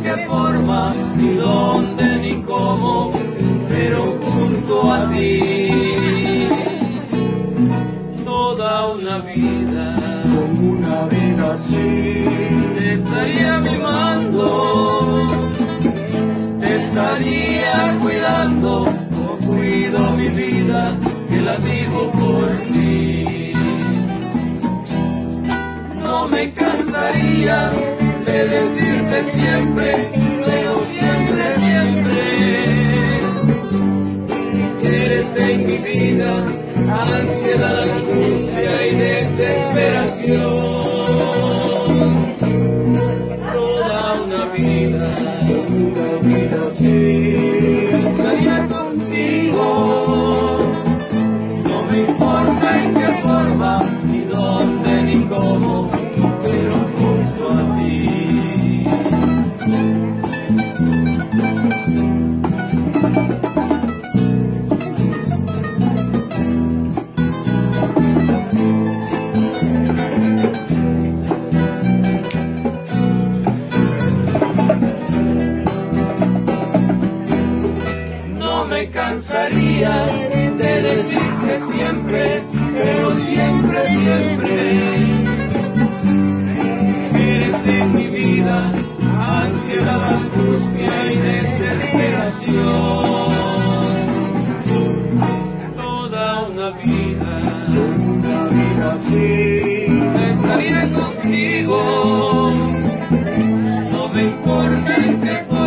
qué forma, ni dónde, ni cómo, pero junto a ti. Toda una vida, Como una vida así, te estaría mimando, te estaría cuidando, como cuido mi vida, que la vivo por ti. No me cansaría de decirte siempre, pero siempre, siempre, eres en mi vida ansiedad, angustia y desesperación. Toda una vida así, estaría contigo. No me importa en qué forma, ni dónde, ni cómo, pero junto a ti. No me cansaría de decirte siempre, pero siempre, siempre, eres en mi vida ansiedad, angustia y desesperación. Toda una vida así, estaría contigo. No me importa en qué